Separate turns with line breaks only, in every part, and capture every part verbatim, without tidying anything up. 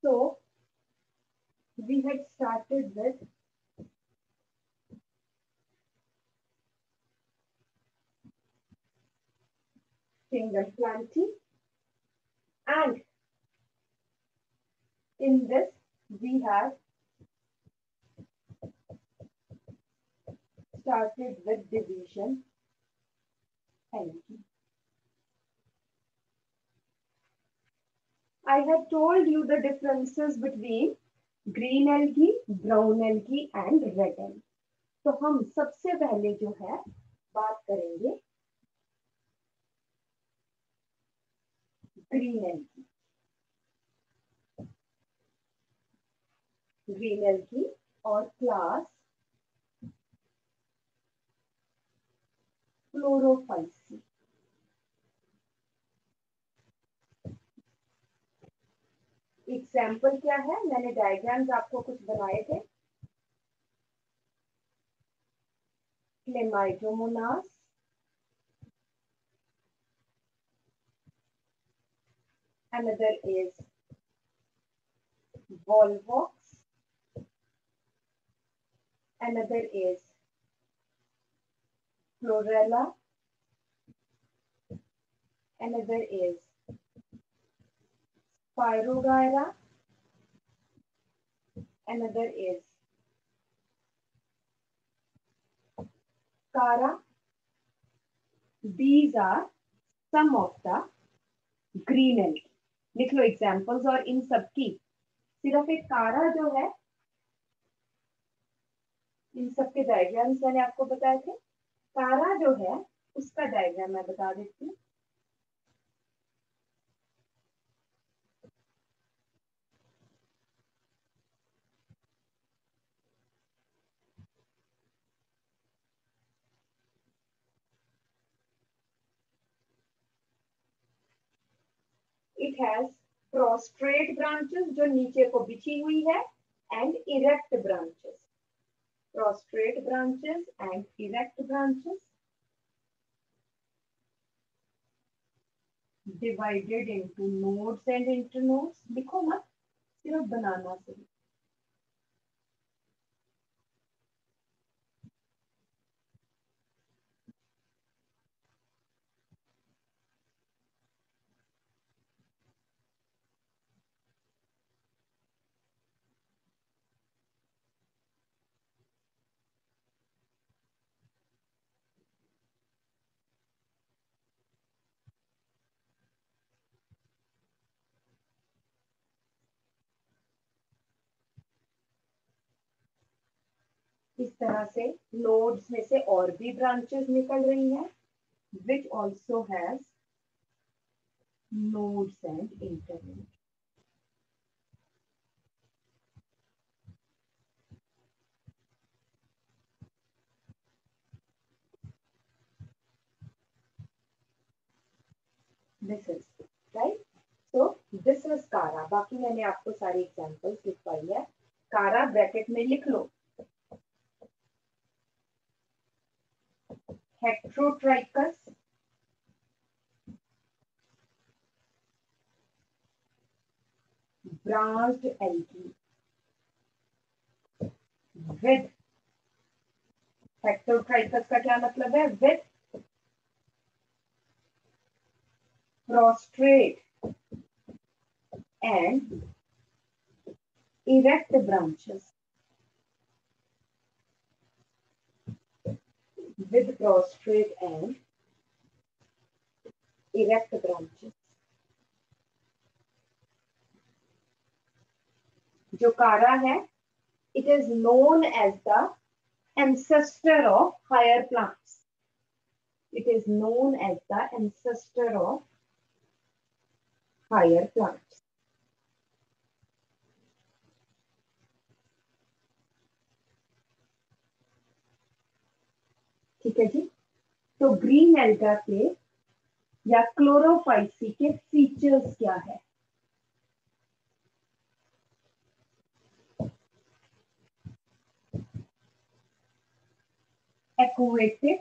So we had started with single planting, and in this we have started with division algae. I had told you the differences between green algae, brown algae and red algae. तो हम सबसे पहले जो है बात करेंगे green algae. Green algae और class chlorophyceae. Example क्या है, मैंने डायग्राम्स आपको कुछ बनाए थे। Chlamydomonas, another is volvox, another is chlorella, another is Spirogyra, another is Cara. These are some of the green algae. लिख लो एग्जाम्पल्स, और इन सब की सिर्फ एक कारा जो है, इन सब के डायग्राम्स मैंने आपको बताए थे। कारा जो है उसका डायग्राम मैं बता देती हूँ। इट हैज prostrate branches जो नीचे को बिछी हुई है, and erect branches. Prostrate branches and erect branches divided into nodes and internodes. लिखो मत, सिर्फ बनाना सही। इस तरह से नोड्स में से और भी ब्रांचेस निकल रही हैं, which also has nodes and internodes. This is right. So this is Cara. बाकी मैंने आपको सारी एग्जांपल्स लिखवाई है। Cara ब्रैकेट में लिख लो। Heterotrichus, branched algae with, हेटेरोट्राइकस का क्या मतलब है, with prostrate and erect branches. With prostrate and erect branches. जो कारा है, it is known as the ancestor of higher plants. It is known as the ancestor of higher plants. ठीक है जी। तो ग्रीन एल्गा के या क्लोरोफाइसी के features क्या है? Aquatic,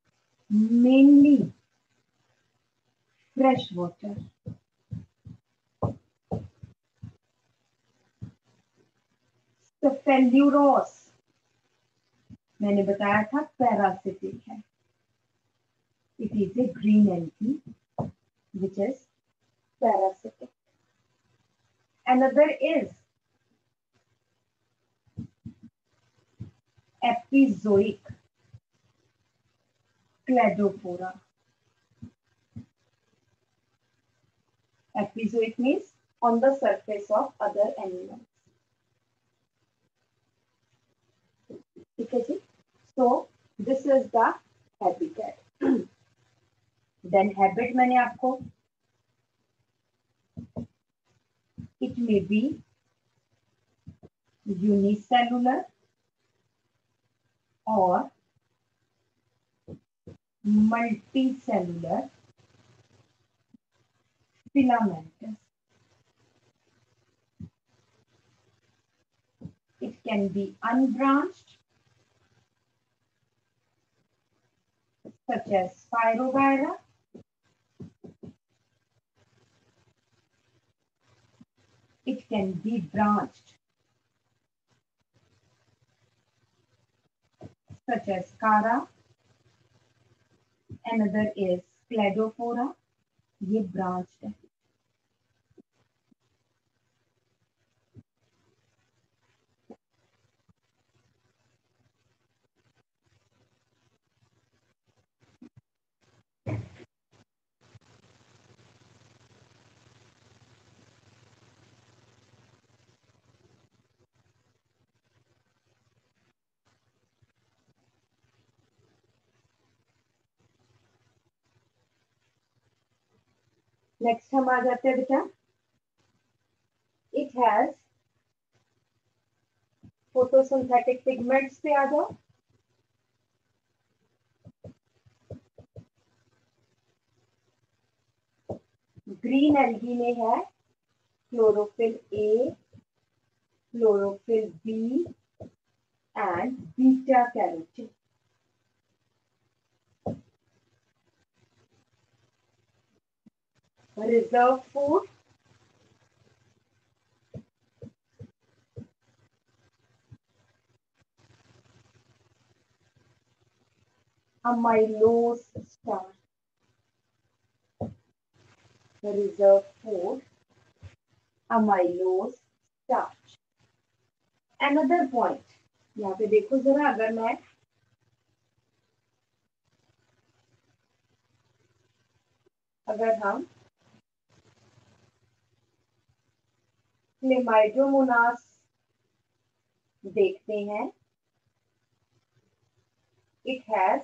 mainly fresh water. तो फेल्यूरोस मैंने बताया था पैरासिटिक है. It is a green algae which is parasitic. Another is epizoic Cladophora. Epizoic means on the surface of other animals. ठीक है जी. So this is the habitat. Then habit मैंने आपको, it may be unicellular or multicellular filamentous. It can be unbranched, such as Spirogyra. It can be branched, such as Cara. Another is Cladophora. ये branched है. Next हम आ जाते हैं बेटा, it has photosynthetic pigments पे आ जाओ. ग्रीन एल्गी में है chlorophyll a, chlorophyll b and beta carotene. Reserve food amylose starch. Reserve food amylose starch. Another point, यहाँ पे देखो जरा, अगर मैं अगर हम क्लेमाइडोमोनास देखते हैं, it has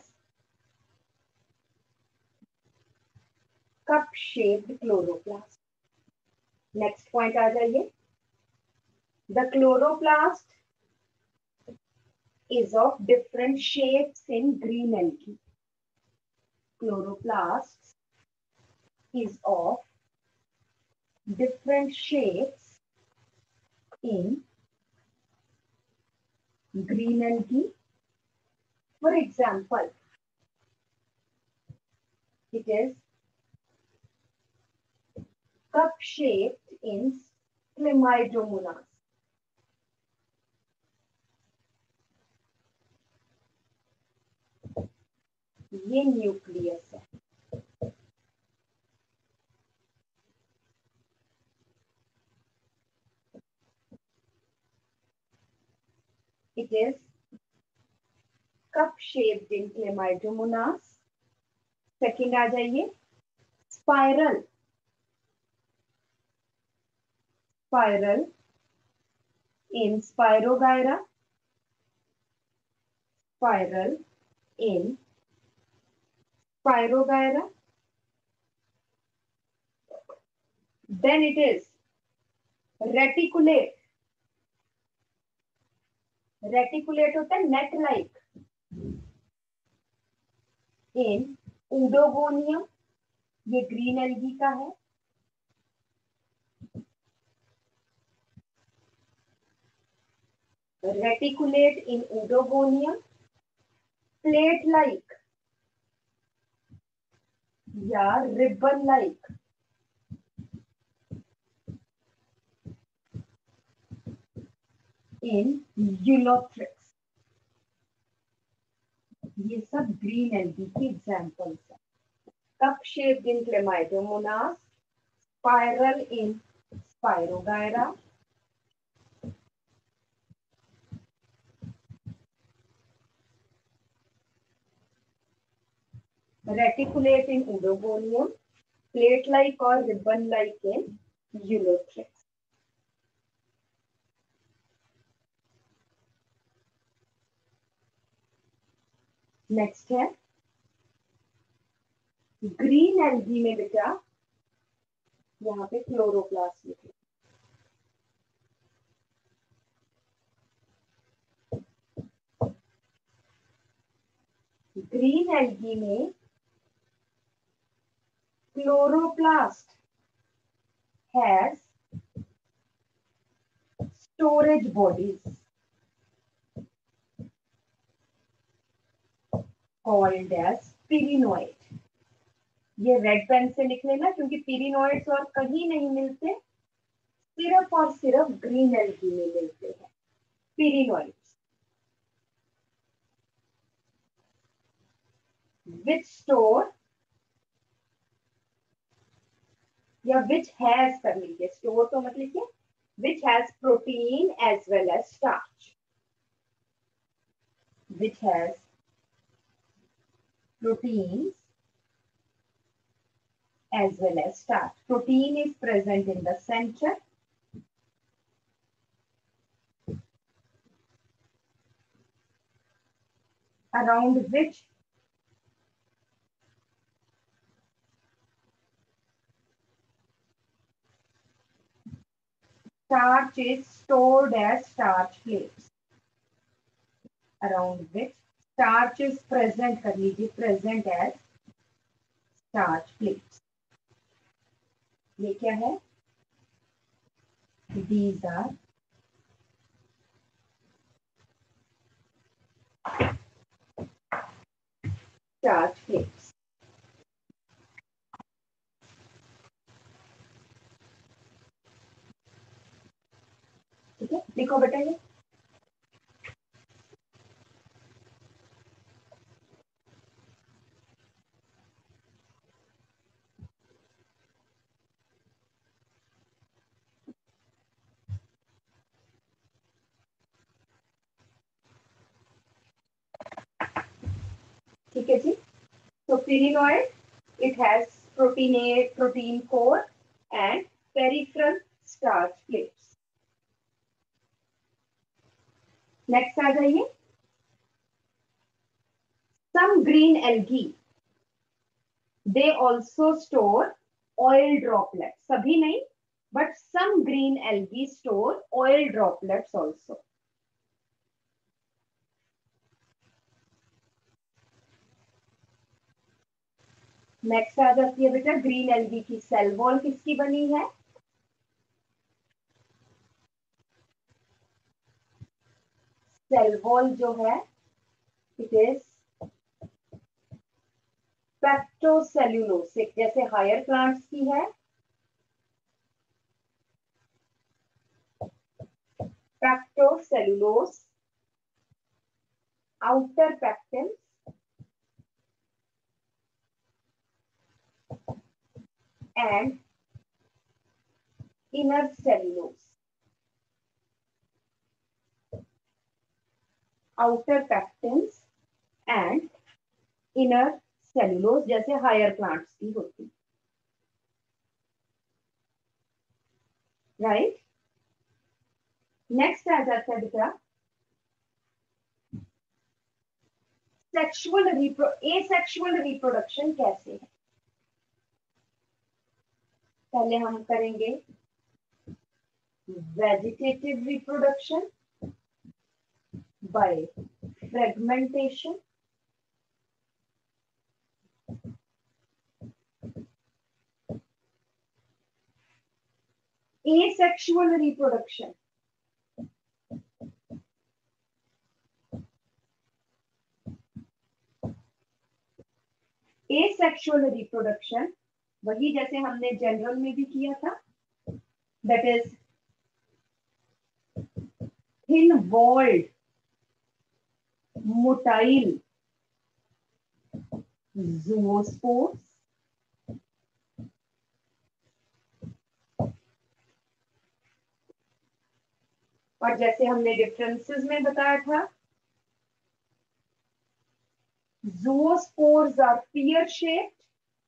cup shaped chloroplast. Next point आ जाइए. The chloroplast is of different shapes in green algae. Chloroplast is of different shapes in green algae. For example, it is cup shaped in Chlamydomonas. ये nucleus है. It is cup shaped in Chlamydomonas. Second आ जाइए, spiral. Spiral in Spirogyra. Spiral in Spirogyra. Then it is reticulate. Reticulate होता है net like in Oedogonium. ये green algae का है. Reticulate in Oedogonium. Plate like या ribbon like in Ulothrix. ये सब ग्रीन एल्गी की एग्जांपल्स हैं। Cup shaped in Chlamydomonas, spiral in Spirogyra, reticulate in Oedogonium, plate like और ribbon like in Ulothrix. Next है ग्रीन एल्गी में बेटा यहाँ पे क्लोरोप्लास्ट लिखे। ग्रीन एल्गी में chloroplast has storage bodies called as pyrenoid। ये रेड पेन से लिख लेना क्योंकि pyrenoids और कहीं नहीं मिलते, सिर्फ और सिर्फ ग्रीन एल्गी में मिलते हैं pyrenoids, which store या which has कर लीजिए, store तो मत लिखिए, which has protein as well as starch, which has proteins as well as starch. Protein is present in the center, around which starch is stored as starch plates, around which starch is present कर लीजिए, present as starch plates। ये क्या है? These are starch plates। ठीक है, लिखो बेटा ये। ठीक है जी। So pyrenoid, it has proteinate, protein core and peripheral starch plates। Next आ जाइए। Some green algae, they also store oil droplets। सभी नहीं, but some green algae store oil droplets also। Next आ जाती है बेटा ग्रीन एल्गी की cell wall किसकी बनी है? सेल वॉल जो है इट इज पेप्टोसेल्यूलोसिक, जैसे हायर प्लांट्स की है pectocellulose, outer pectin and inner cellulose। outer pectins and inner cellulose जैसे हायर प्लांट्स की होती, राइट। नेक्स्ट आ जाता है बेटा सेक्सुअल रिप्रो एसेक्सुअल रिप्रोडक्शन कैसे है? पहले हम करेंगे vegetative reproduction by fragmentation, asexual reproduction asexual reproduction वही जैसे हमने जनरल में भी किया था, that is thin walled motile zoospores, और जैसे हमने डिफरेंसेस में बताया था, zoospores are pear shaped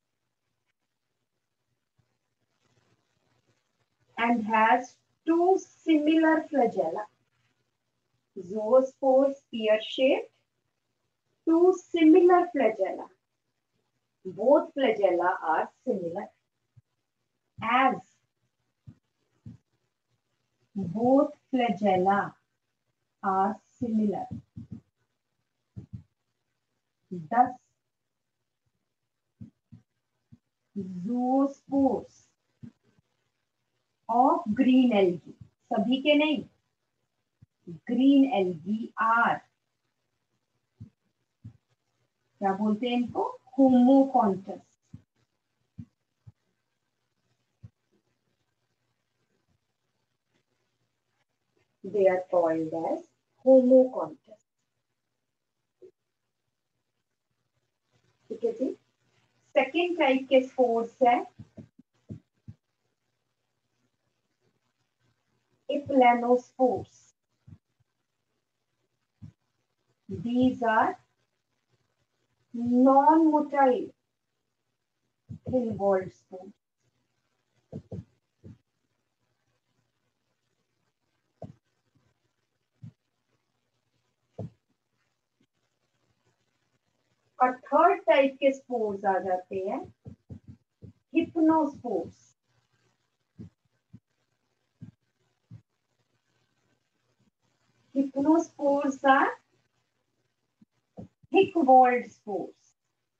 and has two similar flagella. Zoospores pear shaped, two similar flagella. Both flagella are similar. As both flagella are similar, thus zoospores of green algae, सभी के नहीं, green algae are, क्या बोलते हैं इनको, homocontus. They are called as homocontus. ठीक है जी. सेकेंड टाइप के स्पोर्स है Eplanospores. These are non-motile thin-walled spores. और थर्ड टाइप के स्पोर्स आ जाते हैं hypnospores. Hypnospores are thick walled spores.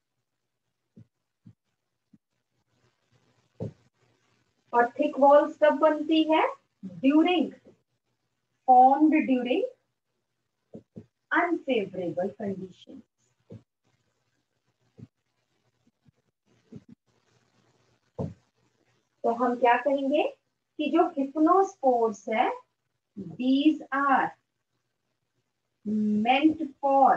और थिक वॉल्स कब बनती है? During formed during unfavourable condition. तो हम क्या कहेंगे कि जो हिप्नोस्पोर्स है, these are meant for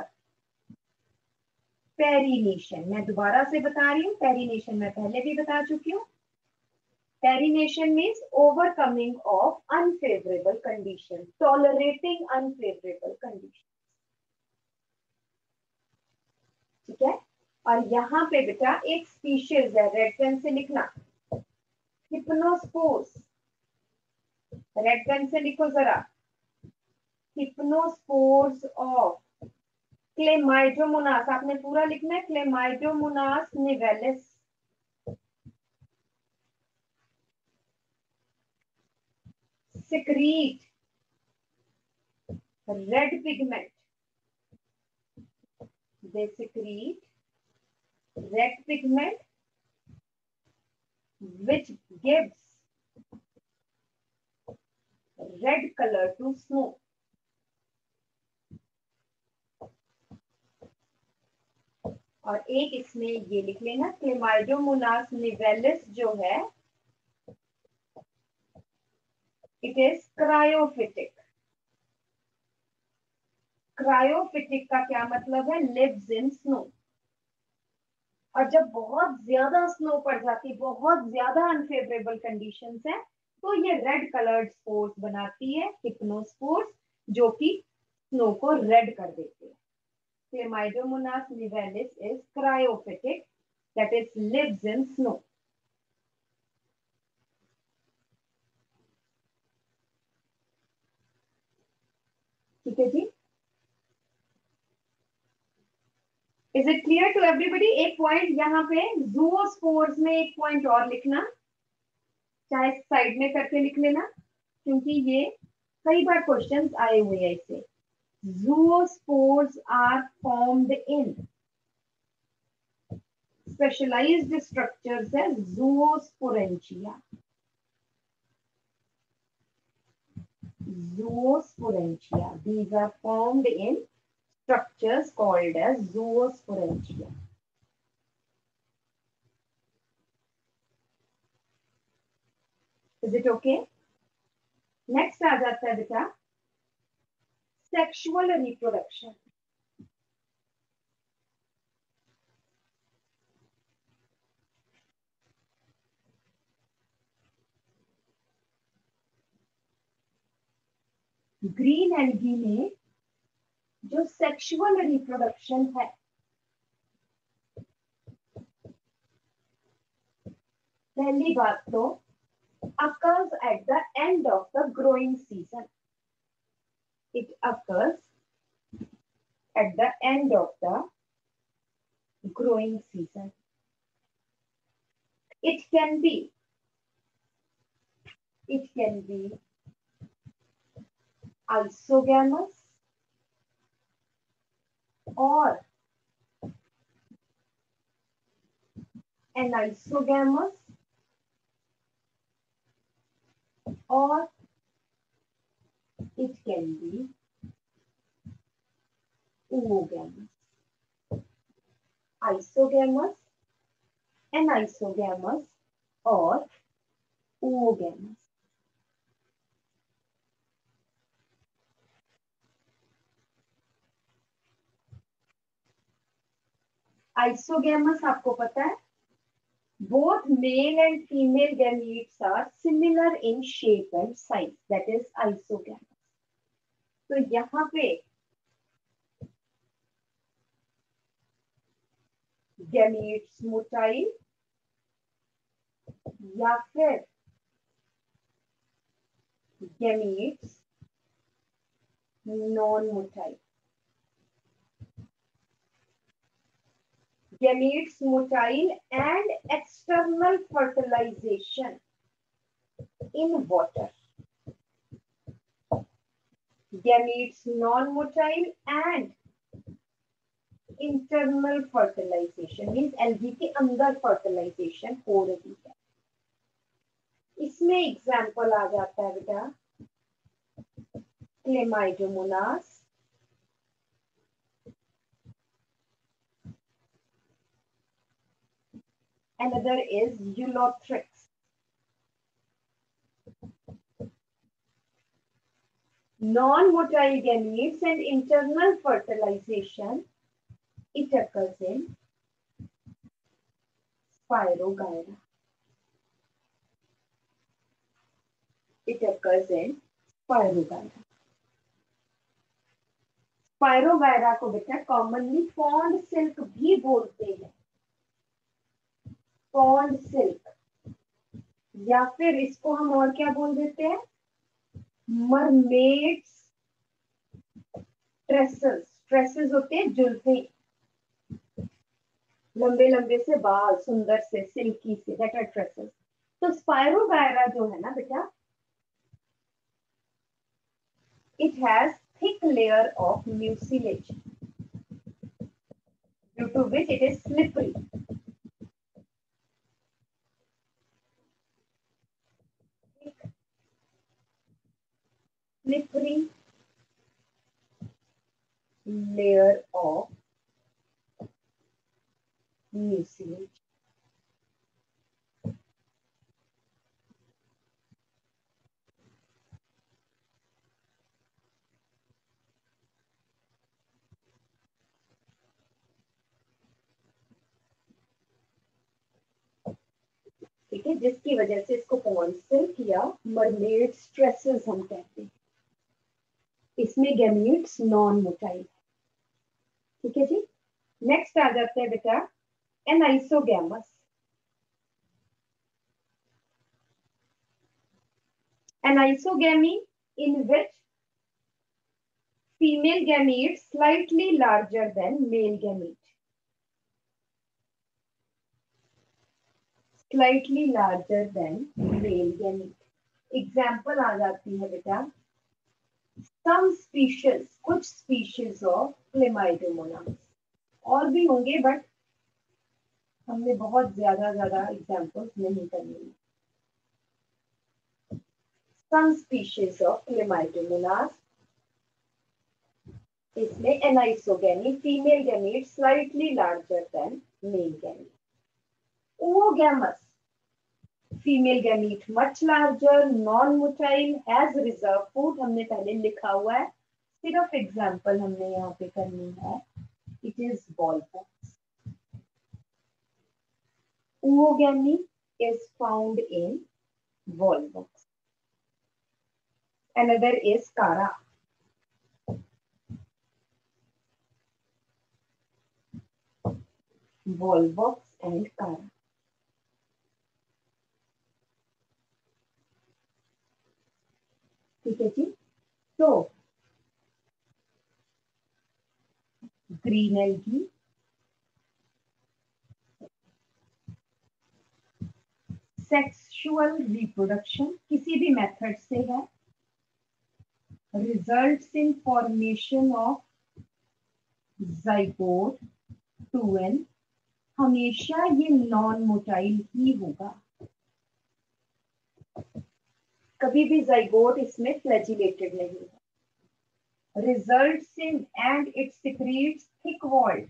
perennation. मैं दोबारा से बता रही हूँ, पेरिनेशन मैं पहले भी बता चुकी हूँ. Perennation means overcoming of unfavourable condition, tolerating unfavourable condition. ठीक है. और यहाँ पे बेटा एक स्पीशीज है, रेड पेन से लिखना, हिप्नोस्पोर्स. रेड पेन से लिखो जरा, हिप्नोस्पोर्स ऑफ क्लेमाइडोमोनास. आपने पूरा लिखना है, Chlamydomonas nivalis. secrete red pigment. They secrete red pigment which gives red color to snow. और एक इसमें ये लिख लेना, क्लेमाइडोमोनास निवेलिस जो है, इट इज क्रायोफिटिक. क्रायोफिटिक का क्या मतलब है? Lives in snow. और जब बहुत ज्यादा स्नो पड़ जाती, बहुत ज्यादा अनफेवरेबल कंडीशंस है, तो ये रेड कलर्ड स्पोर्स बनाती है, हिप्नोस्पोर्स, जो कि स्नो को रेड कर देते हैं. Chlamydomonas nivalis is cryophytic, that is lives in snow. ठीक है जी. Is it clear to everybody? एक पॉइंट यहाँ पे ज़ूओस्पोर्स में एक पॉइंट और लिखना, चाहे साइड में करके लिख लेना, क्योंकि ये कई बार क्वेश्चंस आए हुए हैं इससे. Zoospores are formed in specialized structures as zoosporangia. Zoosporangia. These are formed in structures called as zoosporangia. Is it okay? Next आ जाता है बेटा सेक्सुअल रिप्रोडक्शन। ग्रीन एल्गी में जो सेक्सुअल रिप्रोडक्शन है, पहली बात तो occurs at the end of the growing season. It occurs at the end of the growing season. It can be, it can be isogamous or anisogamous or it can be oogamous. Isogamous, anisogamous or oogamous. Isogamous आपको पता है, both male and female gametes are similar in shape and size. That is isogamous. तो यहाँ पे gametes motile या फिर gametes non-motile. Gametes motile and external fertilization in water. Gametes non-motile and internal fertilization means algae के अंदर fertilization हो रही है. इसमें एग्जाम्पल आ जाता है बेटा Chlamydomonas, another is Ulothrix. Non-motile gametes and internal fertilization, it occurs in Spirogyra. It occurs in Spirogyra. Spirogyra को बेटा कॉमनली पॉन्ड सिल्क भी बोलते हैं. पॉन्ड सिल्क या फिर इसको हम और क्या बोल देते हैं, मरमेड्स ट्रेसेस. ट्रेसेस होते हैं जुल्फे, लंबे लंबे से बाल, सुंदर से सिल्की से, दैट आर ट्रेसेस. तो स्पायरोगायरा जो है ना बेटा, it has thick layer of mucilage due to which it is slippery. Slippery layer of mucilage. ठीक है, जिसकी वजह से इसको पॉन्ड सिल्क या मरमेड स्ट्रेसेस हम कहते हैं. इसमें गैमीट्स नॉन मोटाइल. ठीक है जी. नेक्स्ट आ जाते हैं बेटा anisogamous. Anisogamy in which female gamete slightly larger than male gamete. Slightly larger than male gamete. Example आ जाती है बेटा some species, कुछ species of Chlamydomonas. और भी होंगे बट हमने बहुत ज्यादा ज्यादा एग्जाम्पल्स नहीं करने. Some species of Chlamydomonas, इसमें anisogamy, female gamete slightly larger than male gamete. oogamous, female gamete much larger, non motile, has reserve food, हमने पहले लिखा हुआ है सिर्फ एग्जाम्पल हमने यहाँ पे करनी है, इट इज बॉल पॉक्स। ओogamy is found in volvox. Another is Kara. Volvox and Kara. ठीक है जी। तो ग्रीन एल्गी, सेक्सुअल रिप्रोडक्शन किसी भी मेथड से है, results in formation of zygote two n, हमेशा ये नॉन मोटाइल ही होगा, कभी भी जाइगोट इसमें फ्लैजिलेटेड नहीं है। Results in and it secretes thick walled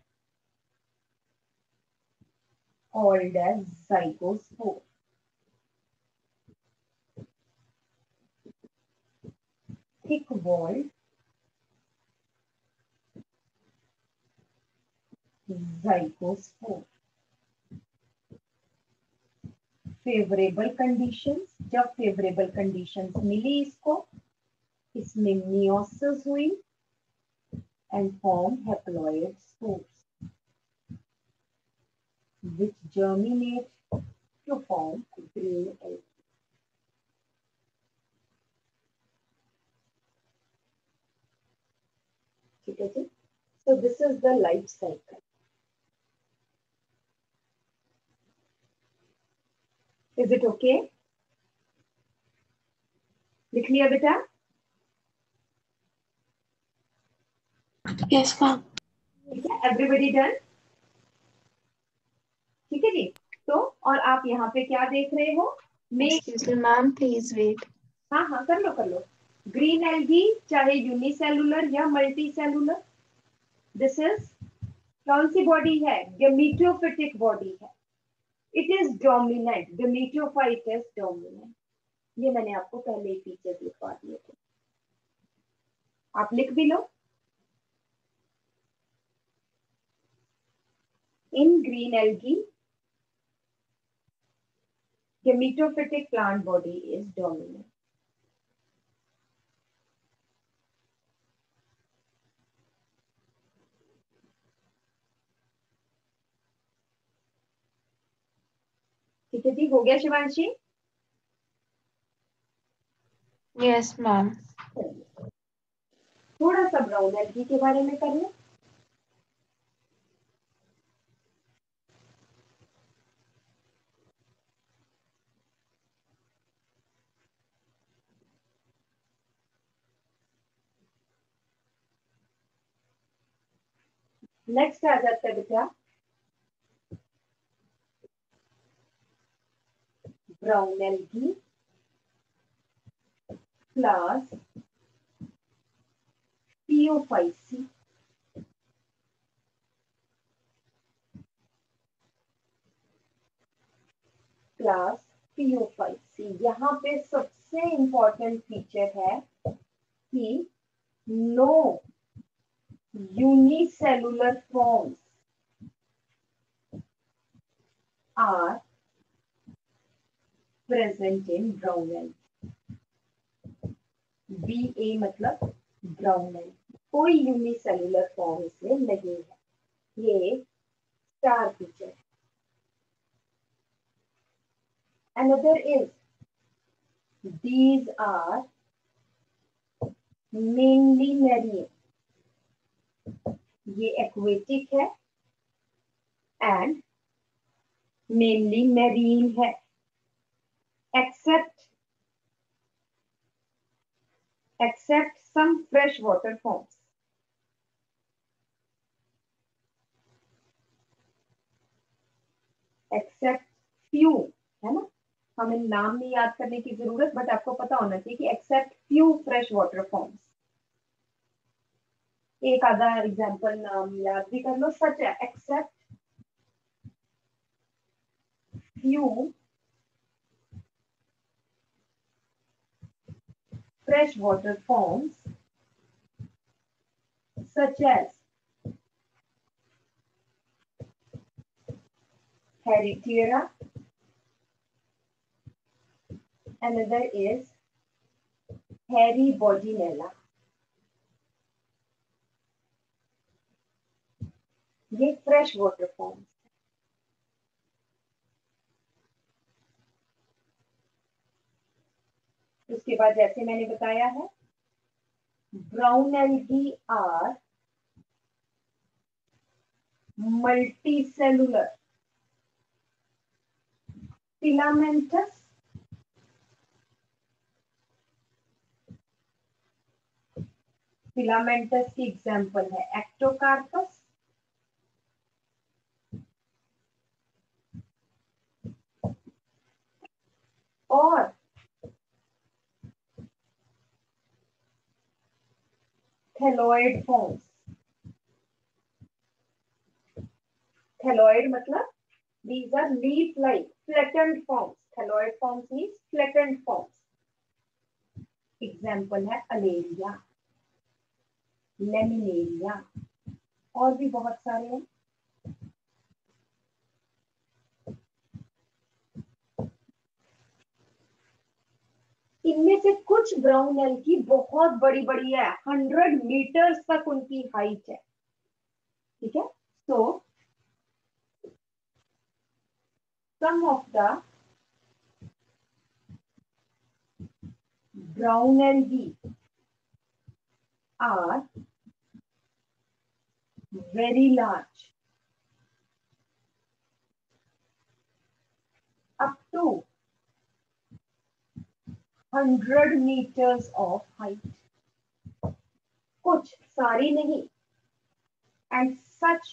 called as zygospore. Thick walled zygospore. Favourable conditions, जब फेवरेबल कंडीशंस मिली इसको, इसमें मियोसिस हुई and form haploid spores which germinate to form green algae. ठीक है जी। So this is the life cycle. Is it okay? लिख लिया बेटा?
Yes, ma'am.
ठीक है, एवरीबडी डन? ठीक है जी। तो और आप यहाँ पे क्या देख रहे हो?
Excuse me, ma'am. Please wait.
हाँ हाँ कर लो कर लो। ग्रीन एल्गी चाहे यूनिसेलुलर या मल्टी सेलुलर, दिस इज कौन सी बॉडी है? गैमेटोफिटिक बॉडी है। It is dominant, gametophyte is dominant. ये मैंने आपको पहले ही फीचर्स लिखवा दिए थे, आप लिख भी लो। In green algae, gametophytic plant body is dominant. ठीक है जी, हो गया शिवांशी?
Yes, ma'am.
थोड़ा सा ब्राउन एल्गी के बारे में कर लें। नेक्स्ट आ जाता है बेटा brown algae plus phaeophyceae. Plus phaeophyceae. यहाँ पे सबसे इंपॉर्टेंट फीचर है कि no unicellular forms are present in brown algae. B A मतलब brown algae, कोई यूनिसेलुलर फॉर्म इसमें नहीं है, ये स्टार फीचर है। Another is these are mainly marine, ये एक्वेटिक है एंड मेनली मैरीन है, except except some fresh water forms. Except few, है ना, हमें नाम नहीं याद करने की जरूरत, बट आपको पता होना चाहिए कि except few fresh water forms. एक आधा एग्जाम्पल नाम याद भी कर लो, सच है except few fresh water forms such as Heritiera. Another is Heribodinella. ये फ्रेश वाटर फॉर्म्स। उसके बाद जैसे मैंने बताया है, brown algae are multicellular filamentous filamentous की एग्जांपल है एक्टोकार्पस, और थैलोइड फॉर्म्स। थैलोइड मतलब these are leaf like flattened forms. Thalloid forms means flattened forms. Example है अलेरिया, लेमिनेरिया, और भी बहुत सारे हैं। इनमें से कुछ ब्राउन एल्गी बहुत बड़ी बड़ी है, हंड्रेड मीटर्स तक उनकी हाइट है। ठीक है, so some of the brown algae are very large, up to one hundred meters of height. कुछ, सारी नहीं। And such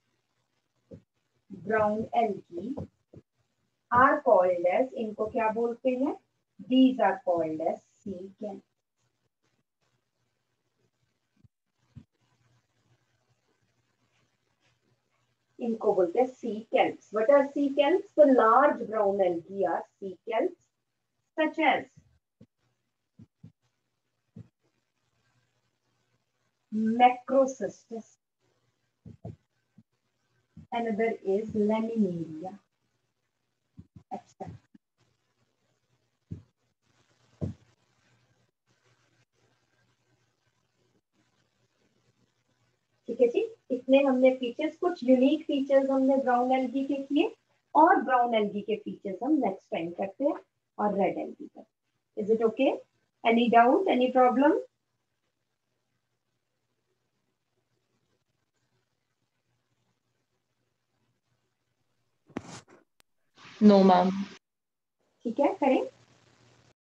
brown algae are called as, इनको क्या बोलते हैं? These are called as sea kelp. इनको बोलते हैं sea kelps. What are sea kelps? The large brown algae are sea kelps, such as Macrocystis. Another is Laminaria, et cetera. ठीक है जी, इतने हमने फीचर्स, कुछ यूनिक फीचर्स हमने ब्राउन एल्गी के किए, और ब्राउन एल्गी के फीचर्स हम नेक्स्ट टाइम करते हैं, और रेड एल्गी का। Is it okay? Any doubt, any problem?
No ma'am.
ठीक है, करें।